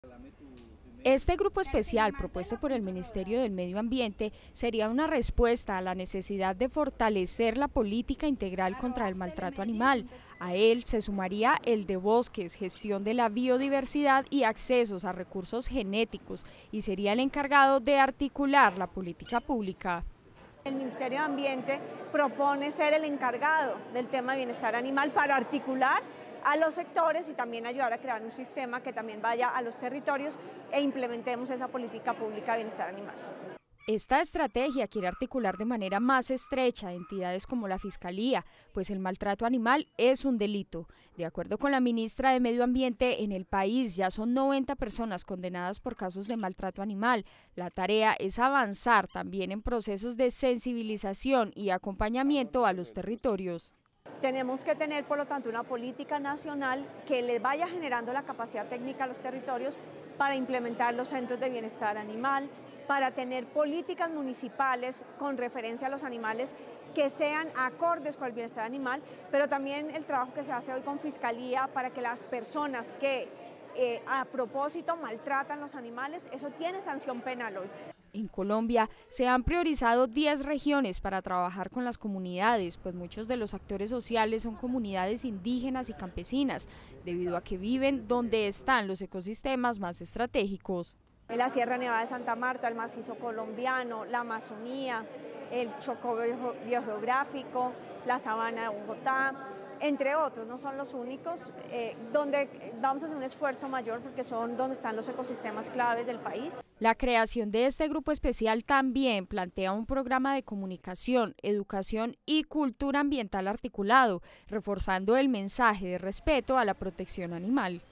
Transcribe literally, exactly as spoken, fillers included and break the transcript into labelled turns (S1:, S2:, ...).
S1: Este grupo especial, propuesto por el Ministerio del Medio Ambiente, sería una respuesta a la necesidad de fortalecer la política integral contra el maltrato animal. A él se sumaría el de bosques, gestión de la biodiversidad y accesos a recursos genéticos, y sería el encargado de articular la política pública.
S2: El Ministerio de Ambiente propone ser el encargado del tema de bienestar animal para articular a los sectores y también ayudar a crear un sistema que también vaya a los territorios e implementemos esa política pública de bienestar animal.
S1: Esta estrategia quiere articular de manera más estrecha entidades como la Fiscalía, pues el maltrato animal es un delito. De acuerdo con la ministra de Medio Ambiente, en el país ya son noventa personas condenadas por casos de maltrato animal. La tarea es avanzar también en procesos de sensibilización y acompañamiento a los territorios.
S2: Tenemos que tener, por lo tanto, una política nacional que les vaya generando la capacidad técnica a los territorios para implementar los centros de bienestar animal, para tener políticas municipales con referencia a los animales que sean acordes con el bienestar animal, pero también el trabajo que se hace hoy con Fiscalía para que las personas que eh, a propósito maltratan los animales, eso tiene sanción penal hoy.
S1: En Colombia se han priorizado diez regiones para trabajar con las comunidades, pues muchos de los actores sociales son comunidades indígenas y campesinas, debido a que viven donde están los ecosistemas más estratégicos.
S2: En la Sierra Nevada de Santa Marta, el macizo colombiano, la Amazonía, el Chocó biogeográfico, la sabana de Bogotá, entre otros, no son los únicos, eh, donde vamos a hacer un esfuerzo mayor porque son donde están los ecosistemas claves del país.
S1: La creación de este grupo especial también plantea un programa de comunicación, educación y cultura ambiental articulado, reforzando el mensaje de respeto a la protección animal.